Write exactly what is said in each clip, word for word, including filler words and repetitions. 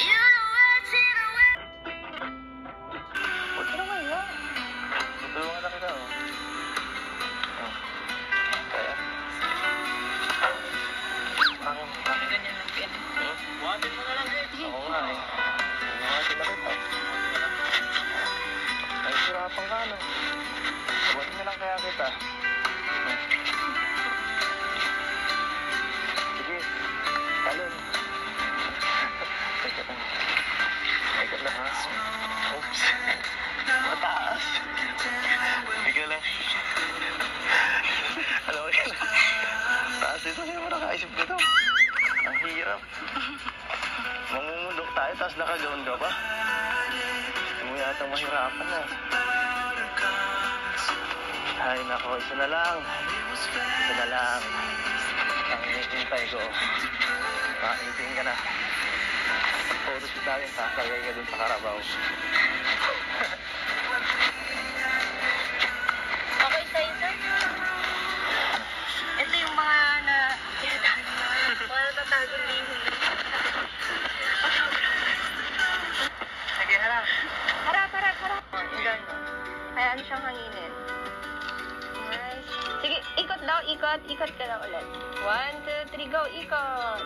Huwag ka naman yan. Tutulungan na kita, oh. Oh. Kaya? Akin, akin. Ganyan lang yan. Hmm? Buhatin mo na lang eh. Oo nga eh. Buhatin na kita. Ay, sirapan ka, no? Buhatin na lang kaya kita. Hmm. Sige, talon. Teka lang. Teka lang, ha? Oops. Mataas. Teka lang. Alam mo yun. Taas ito. Sino mo nakaisip nito? Ang hirap. Mangungulok tayo, tapos nakagawin ka pa. Hindi mo yata mahirapan na. Ay, nako. Isa na lang. Isa na lang. Ang hinihintay ko. Makainting ka na. Pag-photoshoot natin, sasagay ka dun sa Carabao. Okay sa'yo, sir? Ito yung mga na... mga natatagong lihim. Sige, harap. Harap, harap, harap. Ilan? Hayaan siyang hanginin. Nice. Sige, ikot daw, ikot. Ikot ka na ulit. One, two, three, go. Ikot.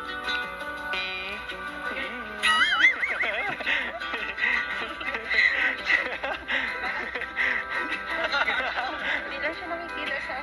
Hindi lang siya nakikita sa...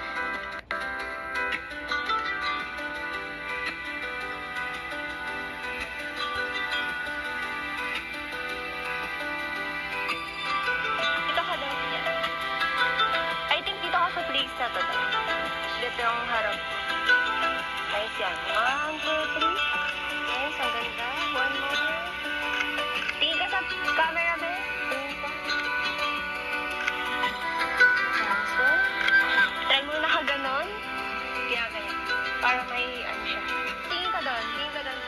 Dito ka daw, yan. I think dito ka sa place na to daw. Dito yung harap ko. Nice yan. One, two, three. Yes, ang ganda. One more. Tingin ka sa camera, be. Tingin ka. Cancel. Try mo na kaganon. Kaya ganyan. Para may ano siya. Tingin ka doon. Tingin ka doon.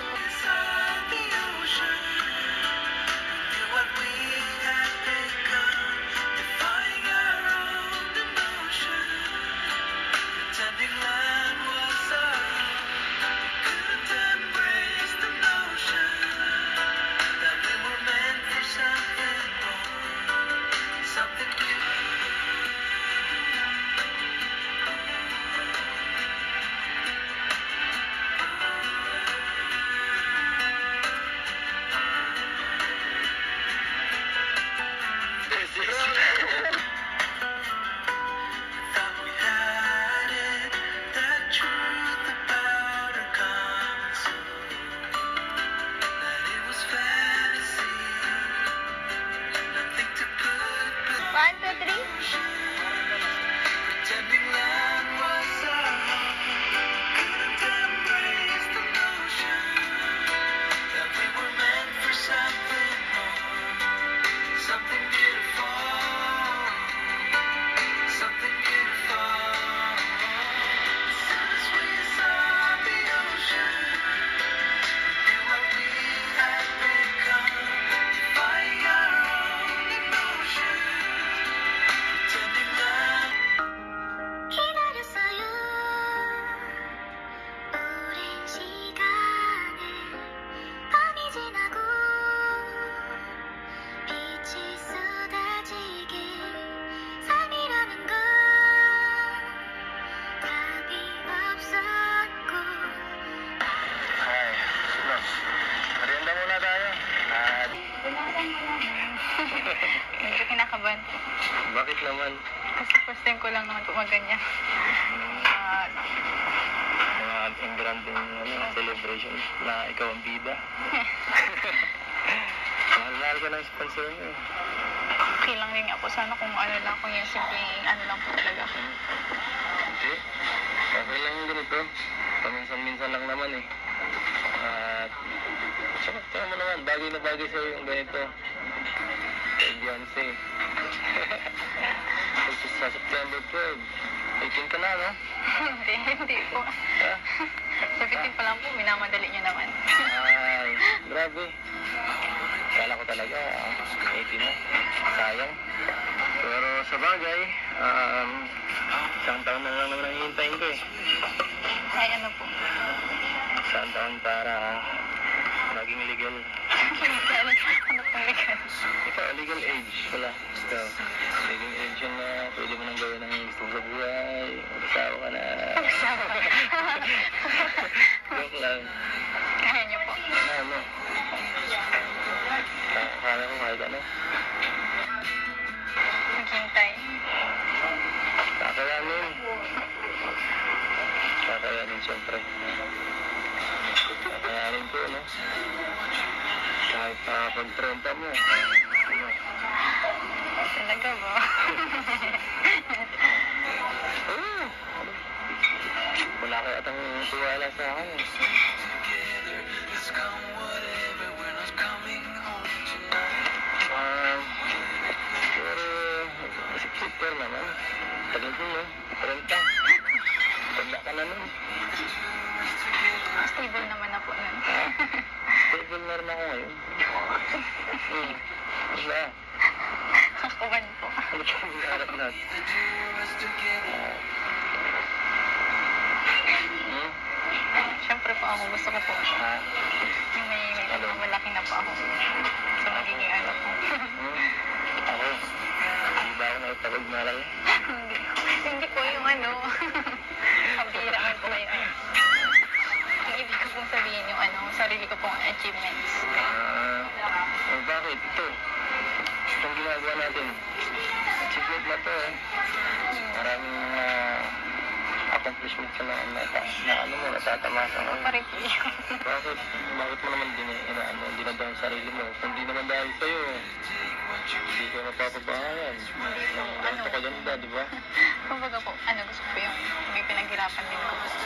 One, two, three. Ay, no. Merienda muna tayo. At... Medyo kinakabahan. Bakit naman? Kasi first time ko lang naman gumaganyan. At Mga embranding ano, celebration na ikaw ang bida. Mahal-mahal ka ng sponsor mo eh. okay lang rin nga po. Sana kung ano lang, kung yung simpleng ano lang po talaga. Hindi. Okay lang yung ganito. Paminsan-minsan lang naman eh. At... Tsaka, tsaka mo naman, bagay na bagay sa'yo yung ganito. Kay Beyonce. Sa September twelve. eighteen ka na, no? Hindi, hindi po. Ha? seventeen pa lang po, minamadali niyo naman. Ay, grabe. Kala ko talaga, eighteen na. Sayang. Pero sa bagay, um, isang taon na lang naman ang hihintayin ko eh. Ay, ano po. Isang taon para maging maging legal. Legal. Ano pong legal? Ikaw, legal age. Wala. Ikaw, legal age yun na pwede mo nang gawin ang gusto mo sa buhay. Mag-asawa ka na. Sawa. Joke lang. Kaya niyo po. Ano? Ka- Kaya ko kahit ano. Maghintay. Kakayanin. Kakayanin siyempre. Kakayanin ko, no? Kahit uh, pag-trenta mo. Ano? Talaga ba? Oo. Ano? Wala kaya atang tiwala sa akin. eh. Um, pero, super naman. Tagal mo, no? trenta. Tanda ka na nun. Stable naman na po nun. Ah, stable na rin ako ngayon. Hmm. Diba? Ako man po. Ano pa yung harap natin? Ah. Hmm? Siyempre po ako, gusto ko po. Ha? Yung may, may ano, malaki na po ako. So, magiging ano po. Hmm? Ako? Hindi ba ako naitagod malaki? Hindi. Hindi po yung ano. Kabira man po kayo. Yung ibig ko pong sabihin yung ano, sarili ko pong achievements. Ah, oh, bakit? Ito. Itong ginagawa natin. Achievement na to, eh. Maraming mga accomplishment ka na, na, na ano mo, natatamasa mo. Pare po yun. Bakit? Bakit mo naman din, ina, ano, dinadaan sa sarili mo? Kung di naman dahil sa'yo, hindi ka mapapabahayan. Ang ganito ka ganda, di ba? Kumbaga po, ano, gusto ko po yung may pinaghirapan din ko po.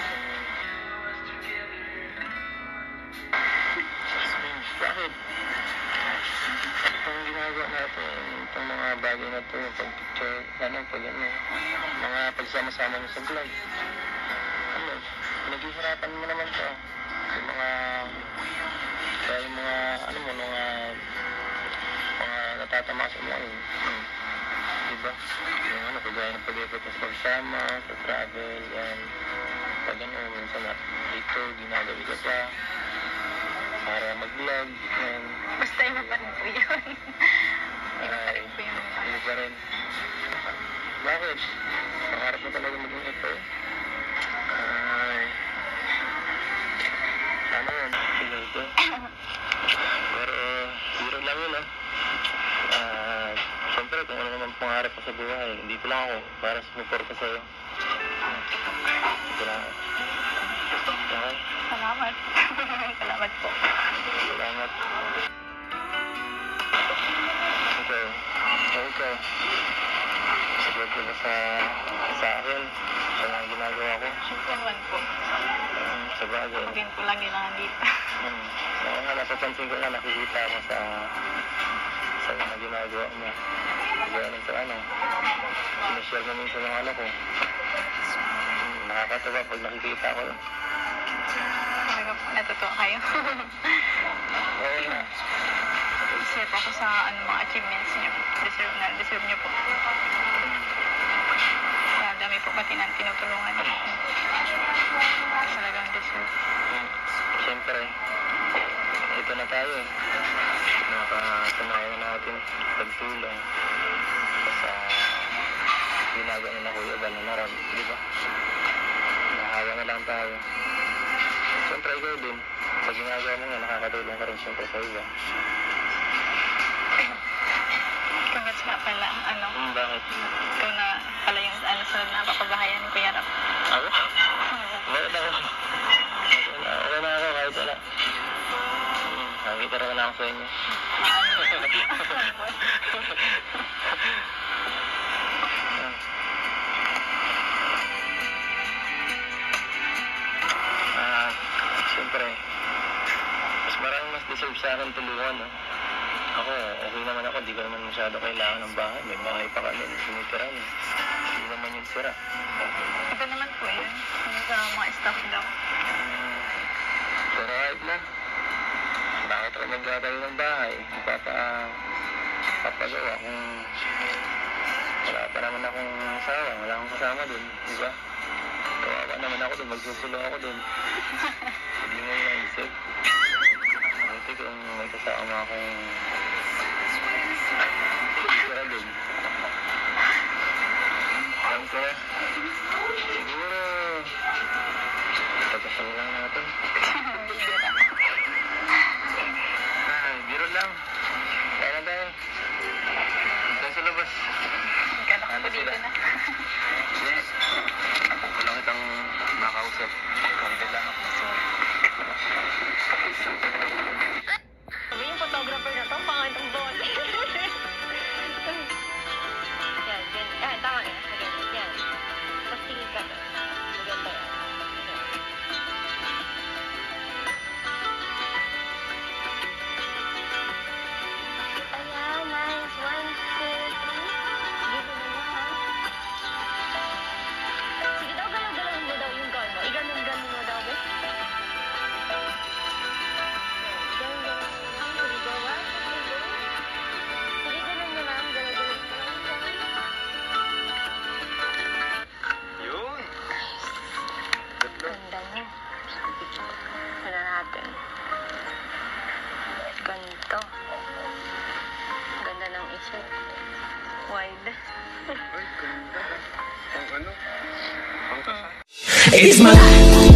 Hmm, bakit? Itong ginagawa natin, itong mga bagay na to, yung pag-picture, ano, pag ano, mga pagsama-sama mo sa vlog. Ano, naghihirapan mo naman to. Yung mga, kaya yung mga, ano mo, mga, mga natatamasa mo, eh. Hmm. Diba? Yung ano, kagaya ng pag-effort sa pagsama, sa travel, yan. Pag ano, minsan na, dito, ginagawa ka pa, para mag-vlog, yan. Basta iba pa rin po yun. Iba pa rin po yung ano. Iba pa rin. Bakit? Pangarap mo talaga maging ito? Ay. Ano yun? Sige ito. Pero, zero lang yun, ah. Ah, siyempre, kung ano naman pangarap ko sa buhay, dito lang ako para sumuporta sa'yo. Dito lang ako. Okay? Salamat. Salamat po. Salamat. Ikaw. Oh, ikaw. Sagot ko ba sa, sa akin? Sa mga ginagawa ko? Siyempre naman po. Um, sa bagay. Pagin ko lagi lang dito. Hmm. Oo nga, napapansin ko nga, nakikita mo sa sa mga ginagawa mo. Gano'n sa ano. Sinashare mo minsan yung ano ko. Hmm, nakakatawa pag nakikita ko. Talaga po, natutuwa kayo. Oo nga. Share po ako sa ano, mga achievements niyo. Deserve na, deserve niyo po. Hmm. Kaya dami po pati nang tinutulungan. Talagang deserve. Hmm. Siyempre, ito na tayo. Nakasanayan na natin pagtulong sa ginagawa ni na Kuya Bal na naran, di ba? Nahawa na lang tayo. Siyempre, ikaw din. Sa ginagawa mo nga, nakakatulong ka rin siyempre sa iba. Congrats nga pala, ano, Hmm, bakit? ikaw na pala yung ano, sa napapabahayan ni Kuya Rap. Ako? Bakit ako? Okay na, okay na ako kahit wala. Hmm, nakikita rin na ako sa inyo. Ah, siyempre, mas maraming mas deserve sa akin tulungan, no? Ako, okay naman ako, di ko naman masyado kailangan ng bahay. May bahay pa kami, sumitira niya. Hindi naman yung sira. Iba naman po yun. Yung sa mga staff daw. Hmm, pero kahit na, bakit ako magkatayo ng bahay? Ipapa, papagawa kung wala pa naman akong asawa, wala akong kasama dun, di ba? Kawawa naman ako dun, magsusulo ako dun. Hindi mo yung naisip. kasama akong tira doon. Alam ko na. Siguro, pagkasal lang natin. Ah, biro lang. Kaya na tayo. Tayo sa labas. Kala ko Ano dito sila? na. Hindi. Ako lang itang makausap. Konti lang. Sabi yung photographer na to, pangantong ball. Yan, yan. Yan, tama na. Sige, yan. Tapos tingin ka doon. Maganda yan. Yan. Ayan, nice. One, two, three. Dito na lang, ha? Sige daw, galaw-galawin mo daw yung gown mo. Iganon-ganon mo daw, be. Yun. Ganda niya. Ano natin? Ganito. Ganda ng isip. Wide. Ay, ganda. Pang ano? Pang kasal. It's my life.